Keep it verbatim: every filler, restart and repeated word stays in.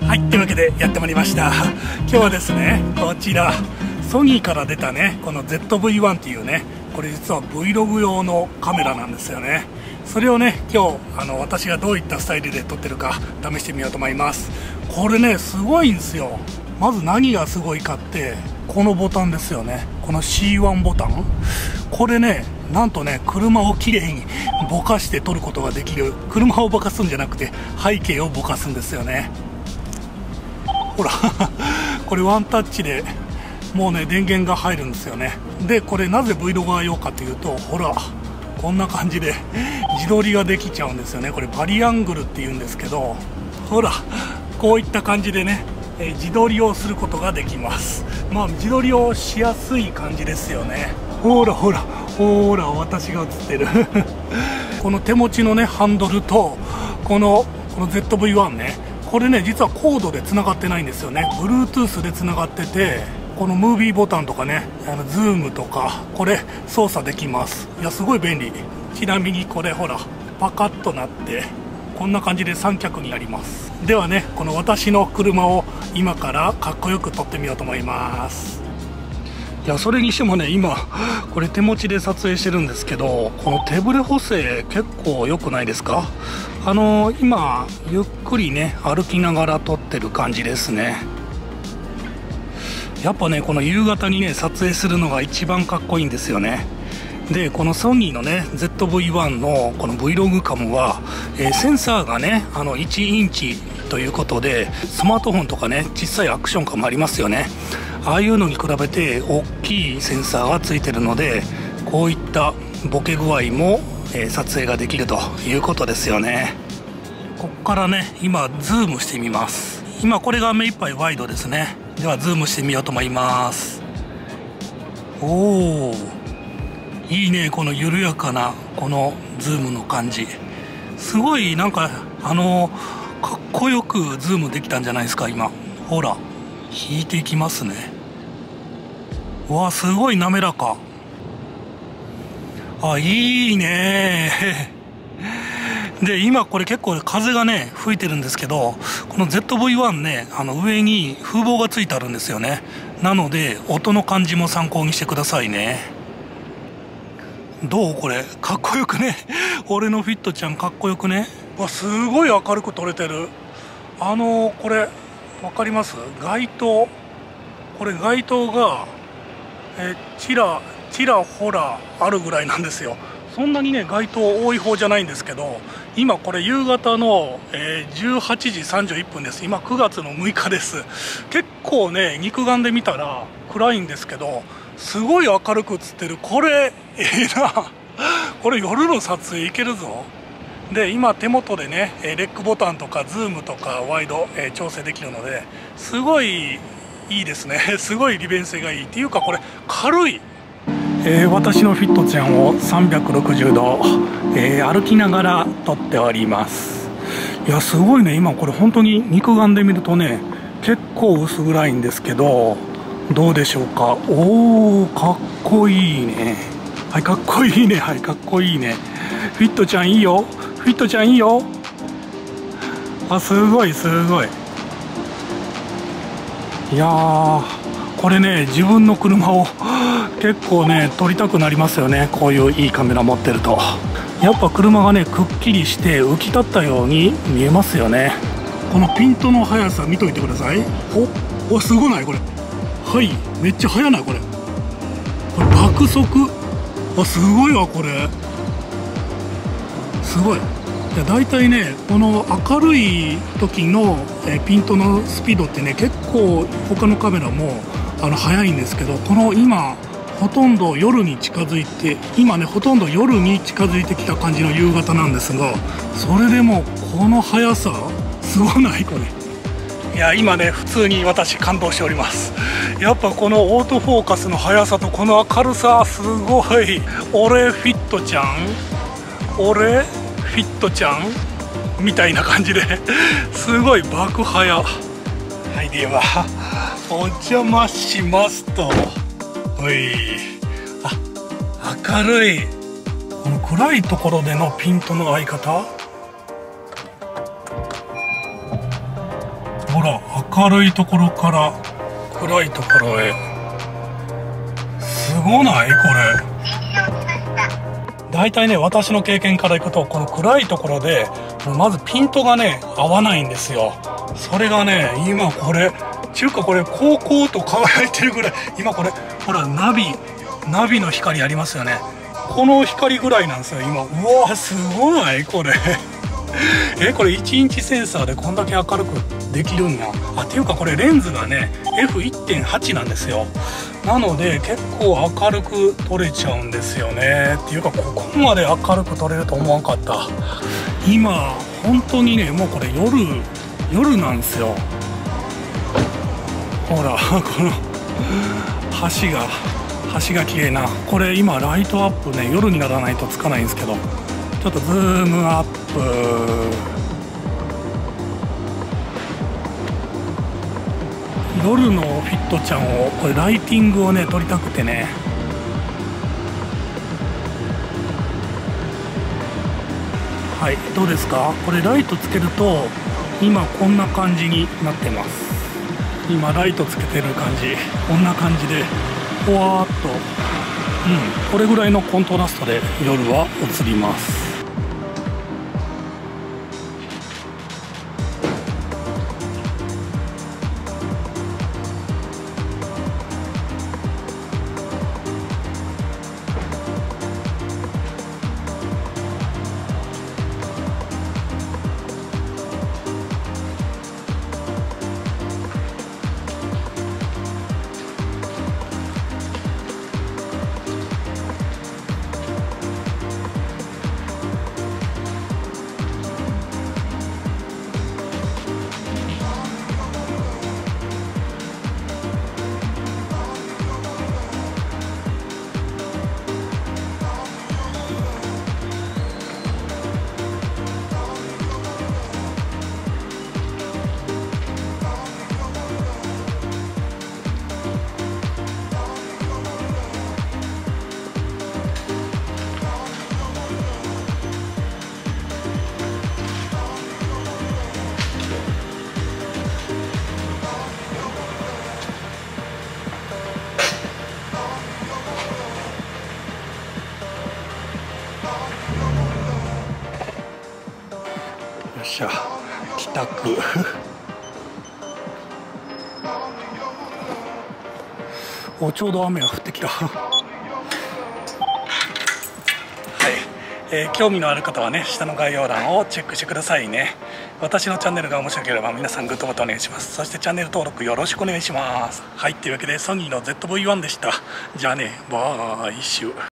はい、というわけでやってまいりました。今日はですね、こちらソニーから出たね、この ゼットブイワン っていうね、これ実は Vlog 用のカメラなんですよね。それをね、今日あの私がどういったスタイルで撮ってるか試してみようと思います。これね、すごいんですよ。まず何がすごいかってこのボタンですよね。この シーワン ボタン、これね、なんとね、車をきれいにぼかして撮ることができる。車をぼかすんじゃなくて背景をぼかすんですよね。ほらこれワンタッチでもうね、電源が入るんですよね。でこれなぜ Vlog 用かというと、ほらこんな感じで自撮りができちゃうんですよね。これバリアングルっていうんですけど、ほらこういった感じでね、えー、自撮りをすることができます。まあ自撮りをしやすい感じですよね。ほらほらほら、私が映ってるこの手持ちのねハンドルとこのこの ゼットブイワン ね、これね実はコードでつながってないんですよね。 Bluetooth でつながってて、このムービーボタンとかね、あのズームとかこれ操作できます。いやすごい便利。ちなみにこれほらパカッとなってこんな感じで三脚になります。ではね、この私の車を今からかっこよく撮ってみようと思います。いやそれにしてもね、今これ手持ちで撮影してるんですけど、この手ブレ補正結構良くないですか？あのー、今ゆっくりね歩きながら撮ってる感じですね。やっぱね、この夕方にね撮影するのが一番かっこいいんですよね。でこのソニーのね ゼットブイワン のこの Vlog カムは、えー、センサーがねあのいちインチということで、スマートフォンとかね小さいアクションカムありますよね。ああいうのに比べて大きいセンサーがついてるので、こういったボケ具合も、えー、撮影ができるということですよね。こっからね今ズームしてみます。今これが目いっぱいワイドですね。ではズームしてみようと思います。おー、いいね、この緩やかなこのズームの感じ。すごいなんかあのかっこよくズームできたんじゃないですか。今ほら引いていきますね。うわすごい滑らか。あ、いいねで今これ結構風がね吹いてるんですけど、この ゼットブイワン ね、あの上に風防がついてあるんですよね。なので音の感じも参考にしてくださいね。どうこれかっこよくね俺のフィットちゃんかっこよくね。わすごい明るく撮れてる。あのこれ分かります？街灯、これ街灯がえちらちらほらあるぐらいなんですよ。そんなにね街灯多い方じゃないんですけど、今これ夕方の、えー、じゅうはちじさんじゅういっぷんです。今くがつのむいかです。結構ね肉眼で見たら暗いんですけど、すごい明るく映ってる。これええなこれ夜の撮影いけるぞ。で今手元でねレックボタンとかズームとかワイド、えー、調整できるので、すごいいいですねすごい利便性がいいっていうか、これ軽い。えー、私のフィットちゃんをさんびゃくろくじゅうど、えー、歩きながら撮っております。いやすごいね。今これ本当に肉眼で見るとね結構薄暗いんですけど、どうでしょうか。おーかっこいいね。はいかっこいいね。はいかっこいいね。フィットちゃんいいよ。フィットちゃんいいよ。あすごいすごい。いやーこれね自分の車を結構ね撮りたくなりますよね。こういういいカメラ持ってるとやっぱ車がねくっきりして浮き立ったように見えますよね。このピントの速さ見といてください。おおすごないこれ。はいめっちゃ速ないこれ。これ爆速。あすごいわこれ。すごい。いや大体ねこの明るい時のえピントのスピードってね結構他のカメラもあの速いんですけど、この今ほとんど夜に近づいて今ねほとんど夜に近づいてきた感じの夕方なんですが、それでもこの速さすごないこれ。いや今ね普通に私感動しております。やっぱこのオートフォーカスの速さとこの明るさすごい。俺フィットちゃん俺フィットちゃんみたいな感じですごい爆速。はいではお邪魔しますと。おいあ明るい。この暗いところでのピントの合い方、 ほら、明るいところから暗いところへ。すごないこれ。大体ね、私の経験からいくと、この暗いところでまずピントがね合わないんですよ。それがね、今これちゅうかこれこうこうと輝いてるぐらい、今これほらナビナビの光ありますよね。この光ぐらいなんですよ今。うわすごないこれえこれいちインチセンサーでこんだけ明るくできるんや。あっていうかこれレンズがね エフいってんはち なんですよ。なので結構明るく撮れちゃうんですよね。っていうかここまで明るく撮れると思わんかった。今本当にねもうこれ夜夜なんですよ。ほらこの橋が橋が綺麗な。これ今ライトアップね夜にならないとつかないんですけど、ちょっとズームアップ。夜のフィットちゃんをこれライティングをね撮りたくてね。はい、どうですかこれライトつけると今こんな感じになってます。今ライトつけてる感じこんな感じでふわーっと、うん、これぐらいのコントラストで夜は映ります。よっしゃ帰宅おちょうど雨が降ってきたはい、えー、興味のある方はね下の概要欄をチェックしてくださいね。私のチャンネルが面白ければ皆さんグッドボタンお願いします。そしてチャンネル登録よろしくお願いします。はい、というわけでソニーの ゼットブイワン でした。じゃあねバイシュ。